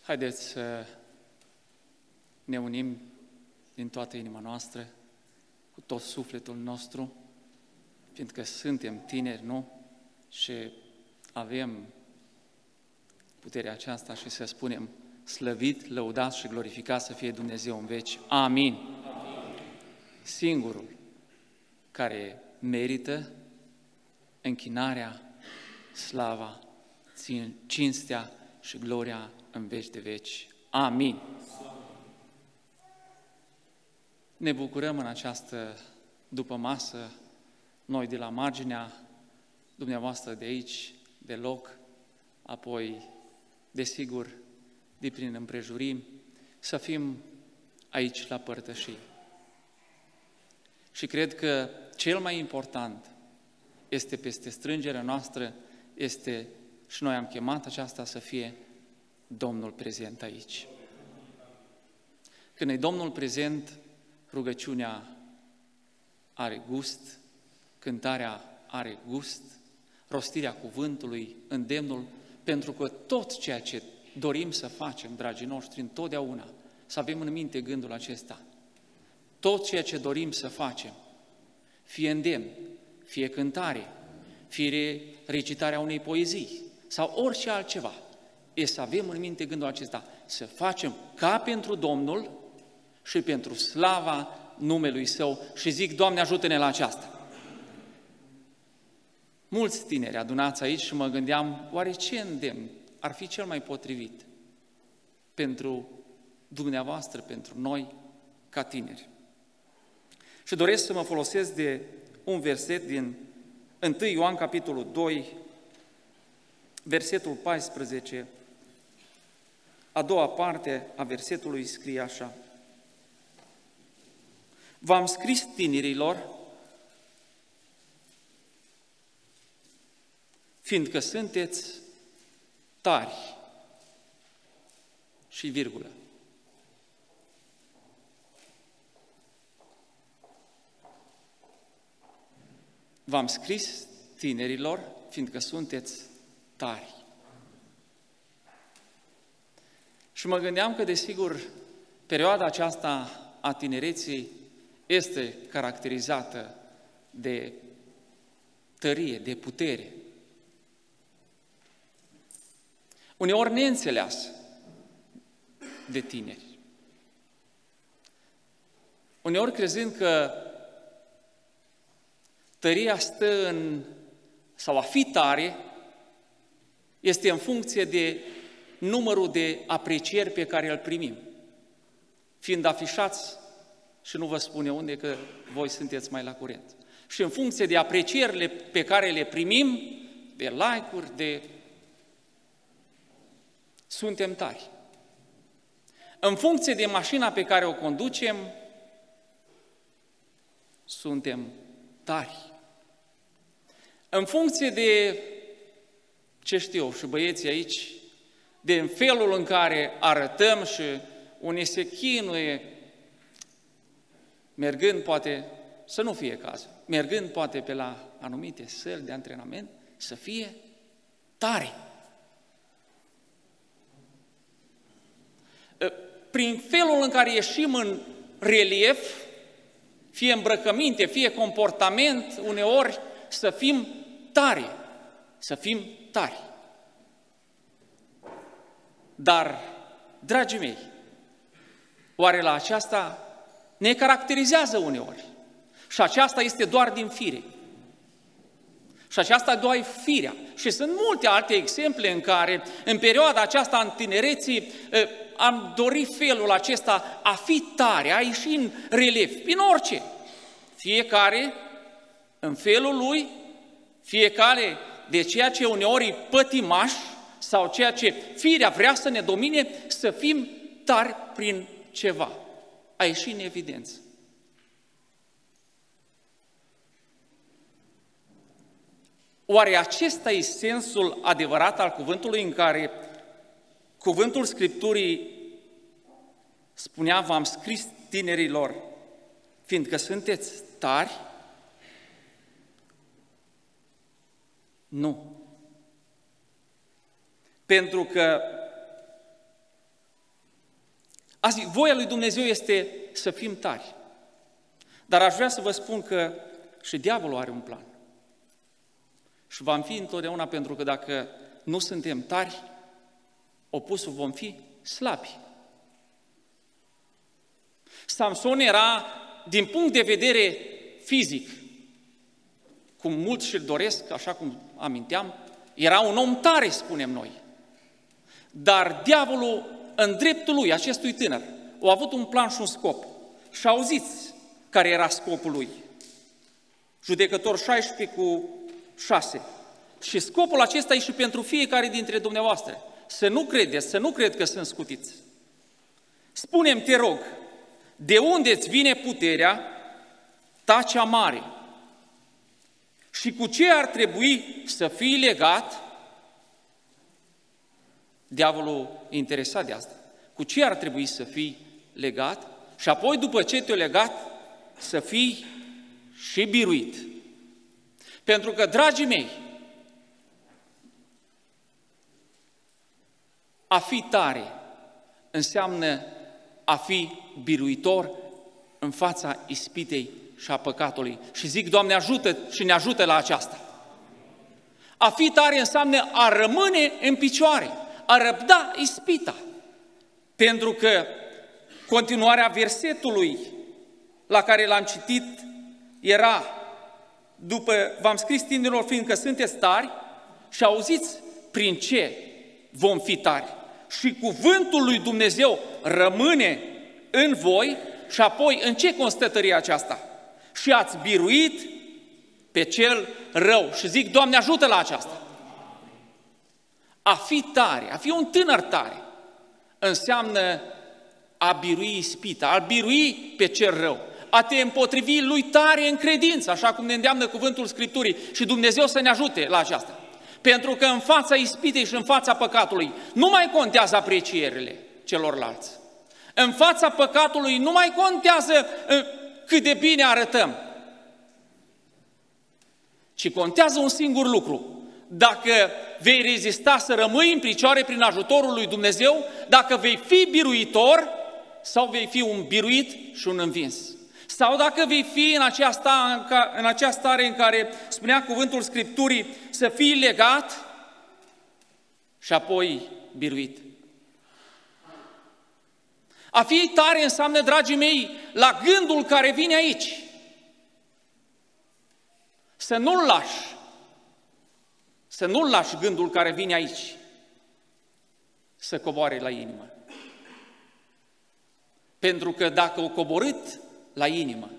Haideți să ne unim din toată inima noastră, cu tot sufletul nostru, fiindcă suntem tineri, nu? Și avem puterea aceasta și să spunem: slăvit, lăudat și glorificat să fie Dumnezeu în veci. Amin. Amin. Singurul care merită închinarea, slava, cinstea și gloria în veci de veci. Amin. Ne bucurăm în această dupămasă, noi de la marginea, dumneavoastră de aici, de loc, apoi, desigur, de prin împrejurimi, să fim aici la părtășii. Și cred că cel mai important este peste strângerea noastră, este, și noi am chemat aceasta să fie, Domnul prezent aici. Când e Domnul prezent, rugăciunea are gust, cântarea are gust, rostirea cuvântului, îndemnul, pentru că tot ceea ce dorim să facem, dragii noștri, întotdeauna, să avem în minte gândul acesta. Tot ceea ce dorim să facem, fie îndemn, fie cântare, fie recitarea unei poezii sau orice altceva, e să avem în minte gândul acesta, să facem ca pentru Domnul și pentru slava numelui Său și zic, Doamne, ajută-ne la aceasta. Mulți tineri adunați aici și mă gândeam, oare ce îndemn ar fi cel mai potrivit pentru dumneavoastră, pentru noi, ca tineri? Și doresc să mă folosesc de un verset din 1 Ioan, capitolul 2, versetul 14, a doua parte a versetului scrie așa: V-am scris tinerilor, fiindcă sunteți tari, și virgulă. V-am scris tinerilor, fiindcă sunteți tari. Și mă gândeam că, desigur, perioada aceasta a tinereții este caracterizată de tărie, de putere. Uneori neînțeleasă de tineri. Uneori crezând că tăria stă în, sau a fi tare, este în funcție de numărul de aprecieri pe care îl primim. Fiind afișați, și nu vă spun eu unde, că voi sunteți mai la curent. Și în funcție de aprecierile pe care le primim, de like-uri, de... suntem tari. În funcție de mașina pe care o conducem, suntem tari. În funcție de, ce știu eu, și băieții aici, de felul în care arătăm și unii se chinuie, mergând poate, să nu fie cazul, mergând poate pe la anumite săli de antrenament, să fie tare. Prin felul în care ieșim în relief, fie îmbrăcăminte, fie comportament, uneori să fim tari, să fim tari. Dar, dragii mei, oare la aceasta ne caracterizează uneori? Și aceasta este doar din fire. Și aceasta doar firea. Și sunt multe alte exemple în care, în perioada aceasta, în tinereții, am dorit felul acesta a fi tare, a ieși în relief, prin orice. Fiecare în felul lui, fiecare de ceea ce uneori e pătimaș sau ceea ce firea vrea să ne domine, să fim tari prin ceva. A ieși în evidență. Oare acesta e sensul adevărat al cuvântului în care cuvântul Scripturii spunea, v-am scris tinerilor, fiindcă sunteți tari? Nu. Pentru că Azi, voia lui Dumnezeu este să fim tari. Dar aș vrea să vă spun că și diavolul are un plan. Și vom fi întotdeauna, pentru că dacă nu suntem tari, opusul vom fi slabi. Samson era, din punct de vedere fizic, cum mulți și-l doresc, așa cum aminteam, era un om tare, spunem noi. Dar diavolul, în dreptul lui, acestui tânăr, a avut un plan și un scop. Și auziți care era scopul lui. Judecător 16:6. Și scopul acesta e și pentru fiecare dintre dumneavoastră. Să nu credeți, să nu cred că sunt scutiți. Spune-mi, te rog, de unde îți vine puterea ta cea mare? Și cu ce ar trebui să fii legat? Diavolul e interesat de asta. Cu ce ar trebui să fii legat? Și apoi, după ce te-ai legat, să fii și biruit. Pentru că, dragii mei, a fi tare înseamnă a fi biruitor în fața ispitei și a păcatului. Și zic, Doamne, ajută și ne ajută la aceasta. A fi tare înseamnă a rămâne în picioare, a răbda ispita. Pentru că continuarea versetului la care l-am citit era, după, v-am scris tinerilor, fiindcă sunteți tari, și auziți prin ce vom fi tari. Și cuvântul lui Dumnezeu rămâne în voi și apoi în ce constă tăria aceasta? Și ați biruit pe cel rău. Și zic, Doamne, ajută la aceasta. A fi tare, a fi un tânăr tare, înseamnă a birui ispita, a birui pe cel rău, a te împotrivi lui tare în credință, așa cum ne îndeamnă cuvântul Scripturii, și Dumnezeu să ne ajute la aceasta. Pentru că în fața ispitei și în fața păcatului nu mai contează aprecierile celorlalți. În fața păcatului nu mai contează cât de bine arătăm, ci contează un singur lucru. Dacă vei rezista să rămâi în picioare prin ajutorul lui Dumnezeu, dacă vei fi biruitor sau vei fi un biruit și un învins. Sau dacă vei fi în acea stare în care spunea cuvântul Scripturii să fii legat și apoi biruit. A fi tare înseamnă, dragii mei, la gândul care vine aici, să nu-l lași. Să nu-l lași gândul care vine aici să coboare la inimă. Pentru că dacă o coborât la inimă,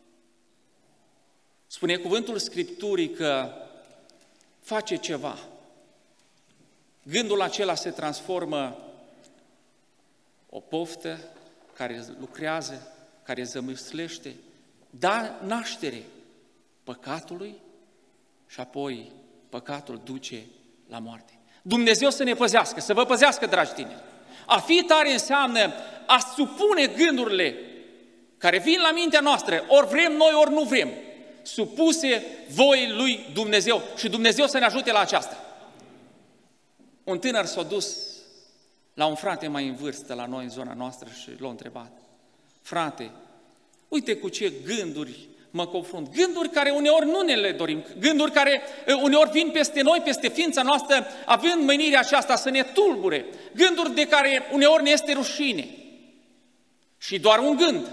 spune cuvântul Scripturii că face ceva, gândul acela se transformă o poftă care lucrează, care zămislește, dă naștere păcatului și apoi păcatul duce la moarte. Dumnezeu să ne păzească, să vă păzească, dragi tineri. A fi tare înseamnă a supune gândurile care vin la mintea noastră, ori vrem noi, ori nu vrem, supuse voii lui Dumnezeu, și Dumnezeu să ne ajute la aceasta. Un tânăr s-a dus la un frate mai în vârstă la noi în zona noastră și l-a întrebat: frate, uite cu ce gânduri mă confrunt, gânduri care uneori nu ne le dorim, gânduri care uneori vin peste noi, peste ființa noastră, având menirea aceasta să ne tulbure, gânduri de care uneori ne este rușine. Și doar un gând.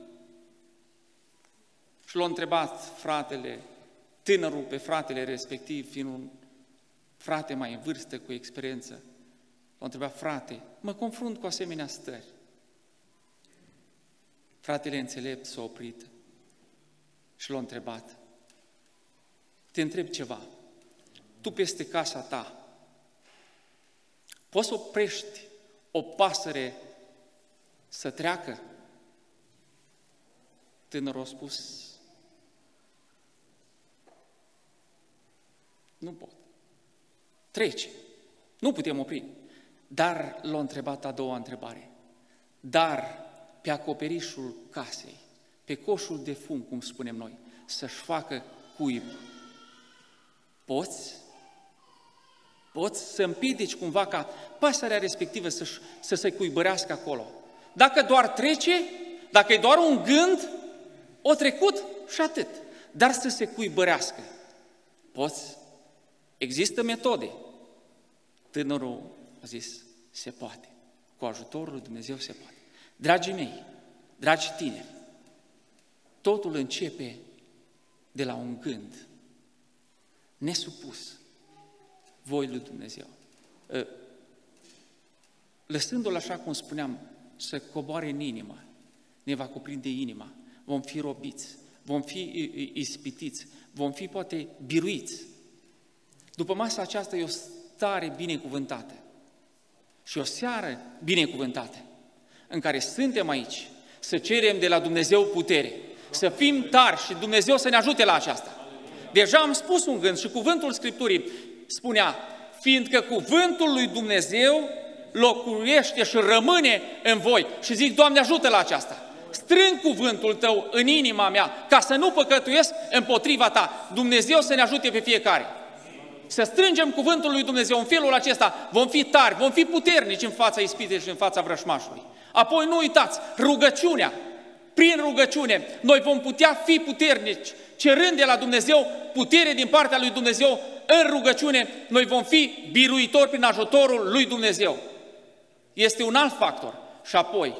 Și l-a întrebat fratele, tânărul pe fratele respectiv, fiind un frate mai în vârstă, cu experiență, l-a întrebat: frate, mă confrunt cu asemenea stări. Fratele înțelept s-a oprit și l-a întrebat: te întreb ceva, tu peste casa ta poți să oprești o pasăre să treacă? Tânărul a spus: nu pot. Trece. Nu putem opri. Dar l-a întrebat a doua întrebare: dar pe acoperișul casei, pe coșul de fum, cum spunem noi, să-și facă cuib, poți? Poți să împiedici cumva ca pasărea respectivă să se cuibărească acolo? Dacă doar trece, dacă e doar un gând, o trecut și atât. Dar să se cuibărească. Poți? Există metode. Tânărul a zis, se poate. Cu ajutorul lui Dumnezeu se poate. Dragii mei, dragi tineri, totul începe de la un gând nesupus voii lui Dumnezeu. Lăsându-l așa cum spuneam, să coboare în inimă, ne va cuprinde inima, vom fi robiți, vom fi ispitiți, vom fi poate biruiți. După masa aceasta e o stare binecuvântată și o seară binecuvântată în care suntem aici să cerem de la Dumnezeu putere, să fim tari și Dumnezeu să ne ajute la aceasta. Deja am spus un gând și cuvântul Scripturii spunea, fiindcă cuvântul lui Dumnezeu locuiește și rămâne în voi. Și zic, Doamne, ajută la aceasta. Strâng cuvântul Tău în inima mea ca să nu păcătuiesc împotriva Ta. Dumnezeu să ne ajute pe fiecare. Să strângem cuvântul lui Dumnezeu în felul acesta, vom fi tari, vom fi puternici în fața ispitei și în fața vrășmașului. Apoi nu uitați, rugăciunea. Prin rugăciune noi vom putea fi puternici, cerând de la Dumnezeu putere din partea lui Dumnezeu. În rugăciune noi vom fi biruitori prin ajutorul lui Dumnezeu. Este un alt factor. Și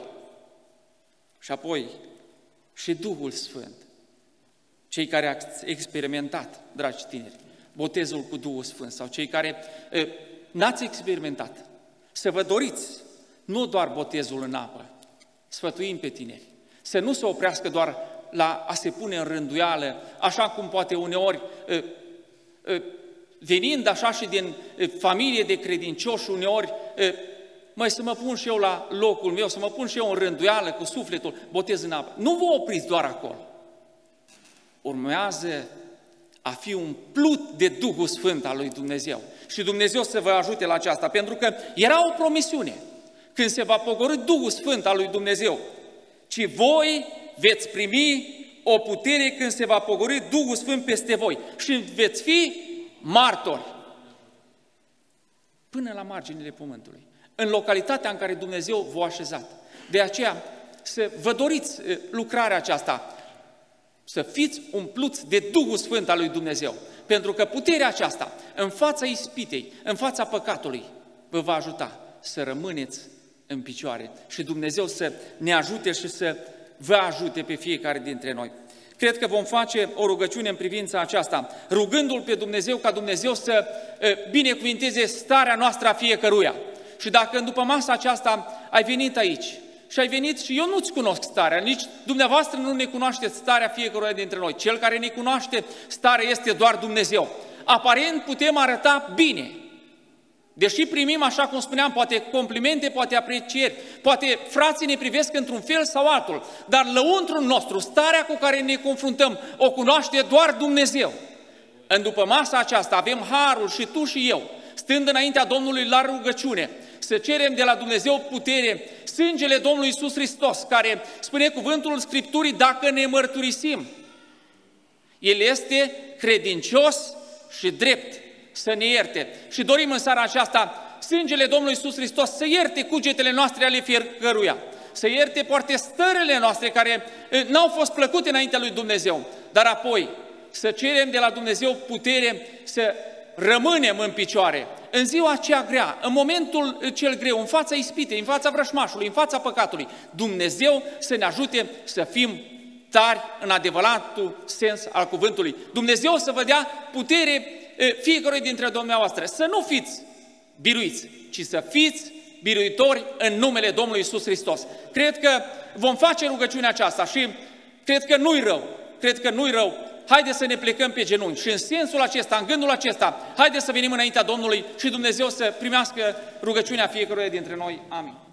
apoi și Duhul Sfânt. Cei care au experimentat, dragi tineri, botezul cu Duhul Sfânt sau cei care n-ați experimentat, să vă doriți nu doar botezul în apă, sfătuim pe tineri, să nu se oprească doar la a se pune în rânduială, așa cum poate uneori, venind așa și din familie de credincioși, uneori, să mă pun și eu la locul meu, să mă pun și eu în rânduială cu sufletul, botez în apă. Nu vă opriți doar acolo. Urmează a fi umplut de Duhul Sfânt al lui Dumnezeu. Și Dumnezeu să vă ajute la aceasta, pentru că era o promisiune. Când se va pogorî Duhul Sfânt al lui Dumnezeu, ci voi veți primi o putere când se va pogorî Duhul Sfânt peste voi și veți fi martori până la marginile pământului, în localitatea în care Dumnezeu v-a așezat. De aceea să vă doriți lucrarea aceasta, să fiți umpluți de Duhul Sfânt al lui Dumnezeu, pentru că puterea aceasta, în fața ispitei, în fața păcatului, vă va ajuta să rămâneți în picioare și Dumnezeu să ne ajute și să vă ajute pe fiecare dintre noi. Cred că vom face o rugăciune în privința aceasta, rugându-L pe Dumnezeu ca Dumnezeu să binecuvinteze starea noastră a fiecăruia. Și dacă după masa aceasta ai venit aici și ai venit și eu nu-ți cunosc starea, nici dumneavoastră nu ne cunoașteți starea fiecăruia dintre noi. Cel care ne cunoaște starea este doar Dumnezeu. Aparent putem arăta bine, deși primim, așa cum spuneam, poate complimente, poate aprecieri, poate frații ne privesc într-un fel sau altul, dar lăuntrul nostru, starea cu care ne confruntăm, o cunoaște doar Dumnezeu. În după masa aceasta avem harul și tu și eu, stând înaintea Domnului la rugăciune, să cerem de la Dumnezeu putere, sângele Domnului Iisus Hristos, care spune cuvântul Scripturii, dacă ne mărturisim, El este credincios și drept să ne ierte. Și dorim în seara aceasta sângele Domnului Iisus Hristos să ierte cugetele noastre ale fiecăruia, să ierte poate stările noastre care n-au fost plăcute înaintea lui Dumnezeu, dar apoi să cerem de la Dumnezeu putere să rămânem în picioare în ziua aceea grea, în momentul cel greu, în fața ispitei, în fața vrășmașului, în fața păcatului. Dumnezeu să ne ajute să fim tari în adevăratul sens al cuvântului. Dumnezeu să vă dea putere fiecare dintre dumneavoastră, să nu fiți biruiți, ci să fiți biruitori în numele Domnului Iisus Hristos. Cred că vom face rugăciunea aceasta și cred că nu-i rău, haideți să ne plecăm pe genunchi și în sensul acesta, în gândul acesta, haideți să venim înaintea Domnului și Dumnezeu să primească rugăciunea fiecăruia dintre noi. Amin.